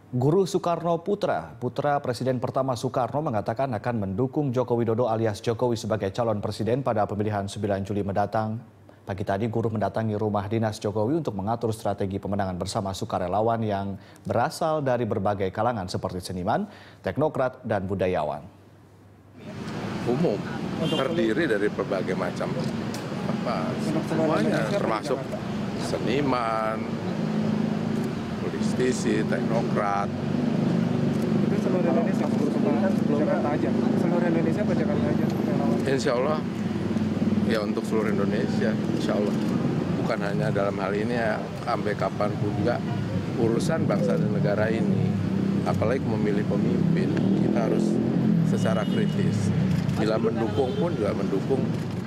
Guru Soekarno Putra, putra Presiden pertama Soekarno mengatakan akan mendukung Joko Widodo alias Jokowi sebagai calon presiden pada pemilihan 9 Juli mendatang. Pagi tadi guru mendatangi rumah dinas Jokowi untuk mengatur strategi pemenangan bersama sukarelawan yang berasal dari berbagai kalangan seperti seniman, teknokrat, dan budayawan. Umum, terdiri dari berbagai macam semuanya, termasuk seniman, politisi, teknokrat. Itu seluruh Indonesia, Jakarta aja. Seluruh Indonesia apa Jakarta aja? Insya Allah, ya untuk seluruh Indonesia, insya Allah. Bukan hanya dalam hal ini ya, sampai kapanpun juga urusan bangsa dan negara ini, apalagi memilih pemimpin, kita harus secara kritis. Bila mendukung pun juga mendukung